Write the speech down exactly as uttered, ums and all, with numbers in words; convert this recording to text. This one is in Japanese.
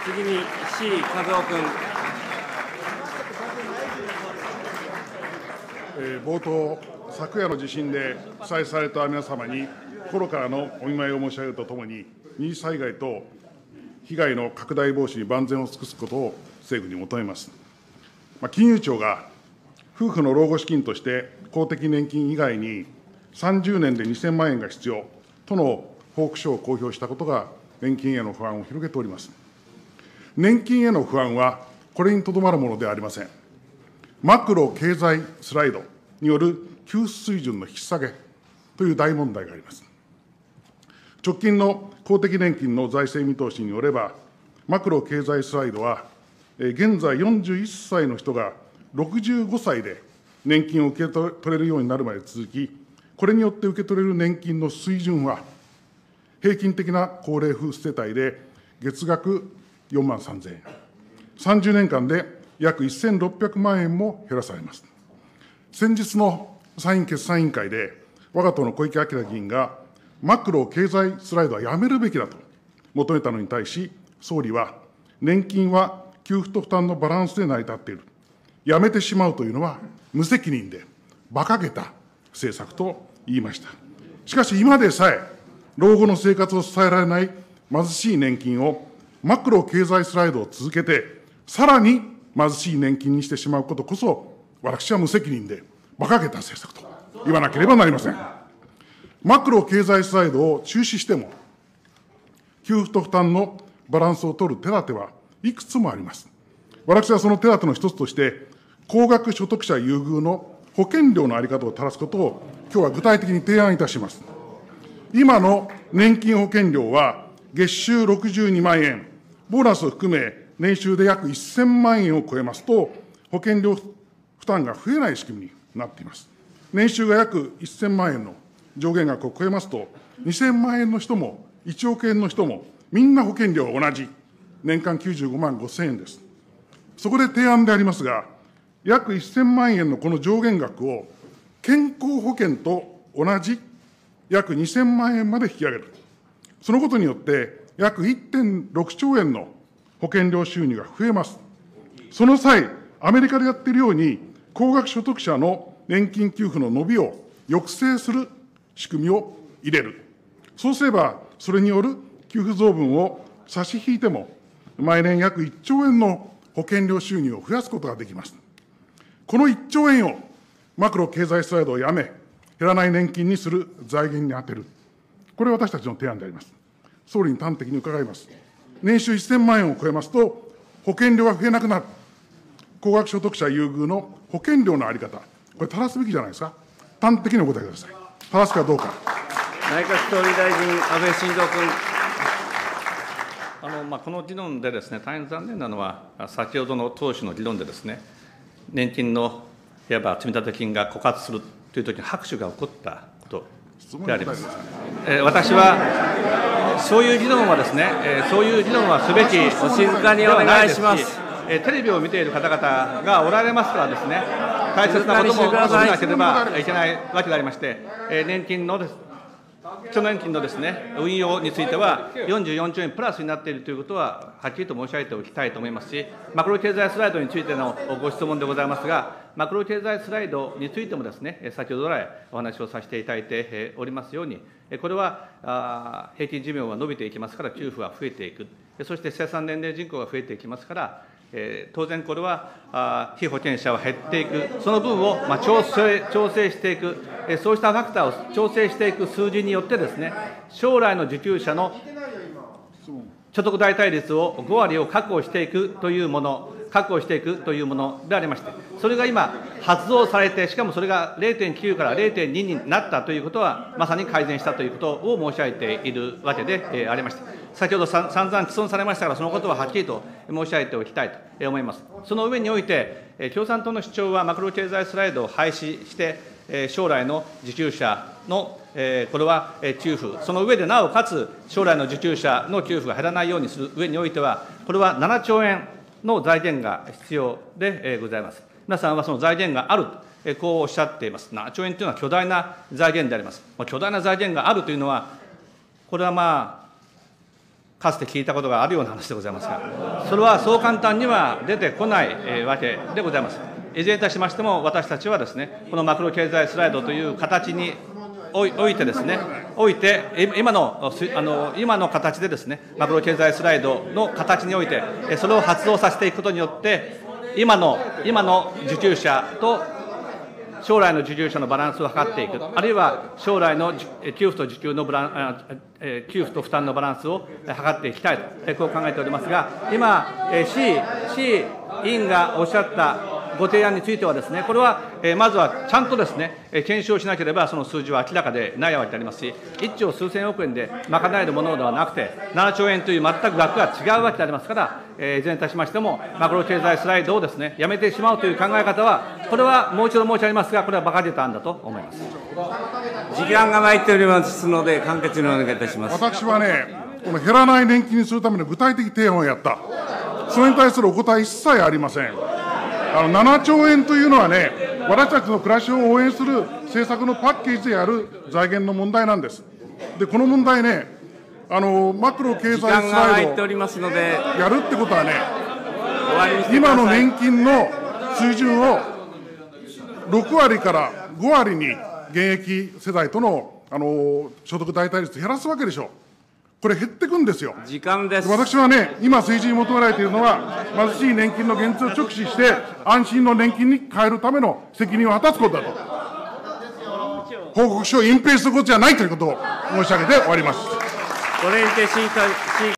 次に石井和夫君。 えー、冒頭、昨夜の地震で被災された皆様に心からのお見舞いを申し上げるとともに、二次災害と被害の拡大防止に万全を尽くすことを政府に求めます。まあ、金融庁が夫婦の老後資金として公的年金以外にさんじゅうねんでにせんまんえんが必要との報告書を公表したことが年金への不安を広げております。年金への不安はこれにとどまるものではありません。マクロ経済スライドによる給付水準の引き下げという大問題があります。直近の公的年金の財政見通しによれば、マクロ経済スライドは、現在よんじゅういっさいの人がろくじゅうごさいで年金を受け取れるようになるまで続き、これによって受け取れる年金の水準は、平均的な高齢夫婦世帯で月額よんまんさんぜんえん、さんじゅうねんかんで約せんろっぴゃくまんえんも減らされます。先日の参院決算委員会で、わが党の小池晃議員が、マクロ経済スライドはやめるべきだと求めたのに対し、総理は、年金は給付と負担のバランスで成り立っている。やめてしまうというのは無責任で馬鹿げた政策と言いました。しかし今でさえ、老後の生活を支えられない貧しい年金をマクロ経済スライドを続けて、さらに貧しい年金にしてしまうことこそ、私は無責任で馬鹿げた政策と言わなければなりません。マクロ経済スライドを中止しても、給付と負担のバランスを取る手立てはいくつもあります。私はその手立ての一つとして、高額所得者優遇の保険料の在り方を正すことを、きょうは具体的に提案いたします。今の年金保険料は、月収ろくじゅうにまんえん、ボーナスを含め、年収で約せんまんえんを超えますと、保険料負担が増えない仕組みになっています。年収が約せんまんえんの上限額を超えますと、にせんまんえんの人もいちおくえんの人も、みんな保険料が同じ、年間きゅうじゅうごまんごせんえんです。そこで提案でありますが、約せんまんえんのこの上限額を、健康保険と同じ約にせんまんえんまで引き上げる。そのことによって、約 いってんろくちょうえんの保険料収入が増えます。その際、アメリカでやっているように、高額所得者の年金給付の伸びを抑制する仕組みを入れる。そうすれば、それによる給付増分を差し引いても、毎年約いっちょうえんの保険料収入を増やすことができます。このいっちょうえんをマクロ経済スライドをやめ、減らない年金にする財源に充てる。これは私たちの提案であります。総理に端的に伺います。年収せんまんえんを超えますと、保険料が増えなくなる。高額所得者優遇の保険料の在り方、これ、正すべきじゃないですか。端的にお答えください。正すかどうか。 内閣総理大臣、安倍晋三君。 あのまあ、この議論でですね、大変残念なのは、先ほどの党首の議論でですね、年金のいわば積立金が枯渇するというときに拍手が起こったことであります。えー、私は、そういう議論はですね、えー、そういう議論はすべきお静かにお願いします。 えー、テレビを見ている方々がおられますからですね、大切なことも述べなければいけないわけでありまして、えー、年金のです、基礎年金のですね、運用については、よんじゅうよんちょうえんプラスになっているということは、はっきりと申し上げておきたいと思いますし、マクロ経済スライドについてのご質問でございますが、マクロ経済スライドについてもですね、先ほど来お話をさせていただいておりますように、これは平均寿命は伸びていきますから、給付は増えていく、そして生産年齢人口が増えていきますから、えー、当然これはあ被保険者は減っていく、その分を、まあ、調整調整していく、えー、そうしたファクターを調整していく数字によってですね、将来の受給者の所得代替率をごわりを確保していくというもの、確保していくというものでありまして、それが今、発動されて、しかもそれが れいてんきゅう から れいてんに になったということは、まさに改善したということを申し上げているわけで、えー、ありまして、先ほどさ散々質問されましたから、そのことははっきりと申し上げておきたいと思います。その上において、えー、共産党の主張はマクロ経済スライドを廃止して、えー、将来の受給者のえー、これは給付、その上でなおかつ将来の受給者の給付が減らないようにする上においては、これはななちょうえんの財源が必要でございます。皆さんはその財源があると、こうおっしゃっています。ななちょうえんというのは巨大な財源であります。巨大な財源があるというのは、これはまあ、 かつて聞いたことがあるような話でございますが、それはそう簡単には出てこないわけでございます。いずれにいたしましても、私たちはですね、このマクロ経済スライドという形においてですね、おいて、今の、あの、今の形でですね、マクロ経済スライドの形において、それを発動させていくことによって、今の、今の受給者と将来の受給者のバランスを図っていく、あるいは将来の給付と受給のブラン、給付と負担のバランスを図っていきたいと、こう考えておりますが、今、C、C 委員がおっしゃったご提案についてはですね、これは、えー、まずはちゃんとですね、検証しなければ、その数字は明らかでないわけでありますし、いっちょう数千億円で賄えるものではなくて、ななちょうえんという全く額が違うわけでありますから、えー、いずれにいたしましても、マクロ経済スライドをですね、やめてしまうという考え方は、これはもう一度申し上げますが、これは馬鹿げた案だと思います。 時間が参っておりますので、簡潔にお願いいたします。 私はね、この減らない年金にするための具体的提案をやった。それに対するお答え一切ありません。あのななちょうえんというのはね、私たちの暮らしを応援する政策のパッケージでやる財源の問題なんです。で、この問題ね、あのマクロ経済スライドをやるってことはね、今の年金の水準をろくわりからごわりに現役世代との、あの所得代替率減らすわけでしょう。これ減ってくんですよ。 時間です。 私はね、今政治に求められているのは、貧しい年金の現実を直視して、安心の年金に変えるための責任を果たすことだと。報告書を隠蔽することじゃないということを申し上げて終わります。 これにて審査